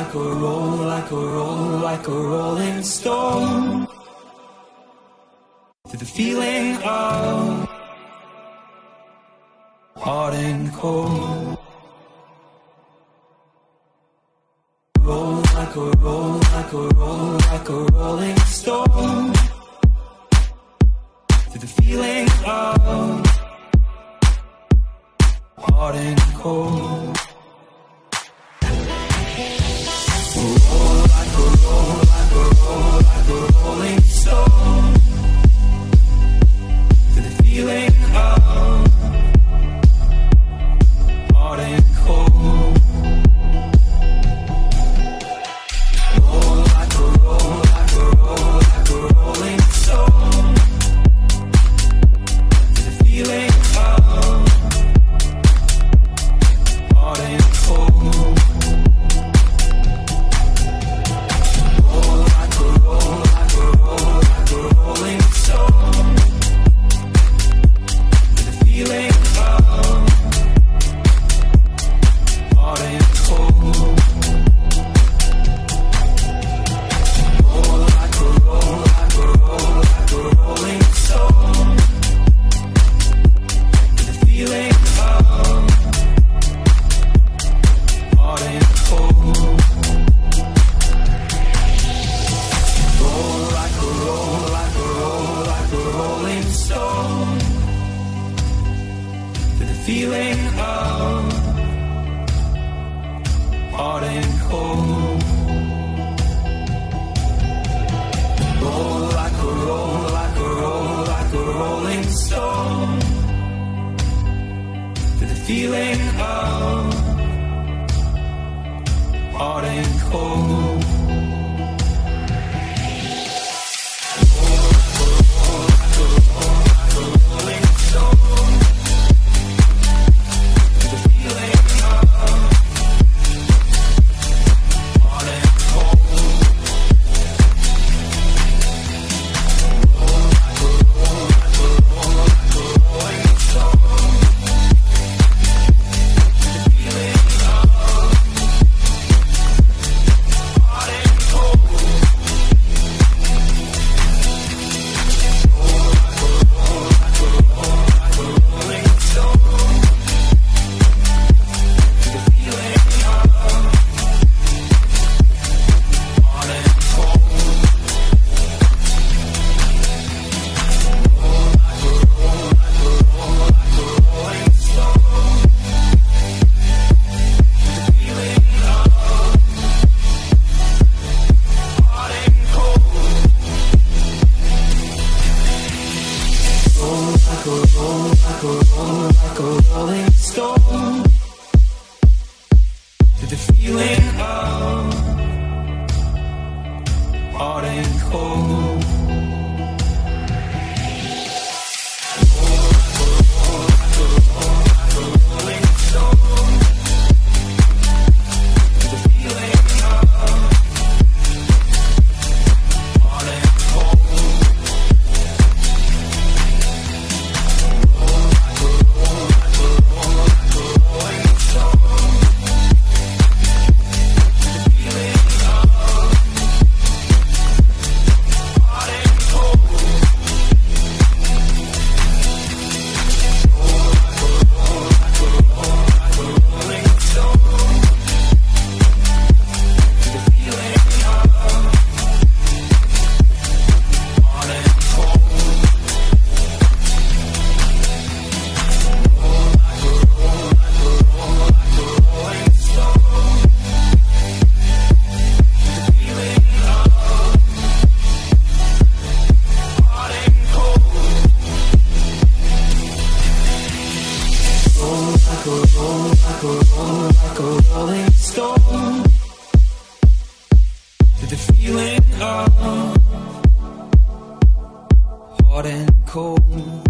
like a rolling stone, to the feeling of hot and cold. Roll like a rolling stone, to the feeling of hot and cold. Roll like a rolling stone, to the feeling of hot and cold. Roll like a rolling stone, to the feeling of hot and cold. Rolling stone, to the feeling of hot and cold. Roll like a rolling stone, to the feeling of hot and cold. Roll like a rolling stone, to the feeling of hot and cold. Roll like a rolling stone, to the feeling of hot and cold. Like a rolling stone, to the feeling of hot and cold. Rolling stone, to the feeling of hot and cold. Like a rolling stone, to the feeling of hot and cold.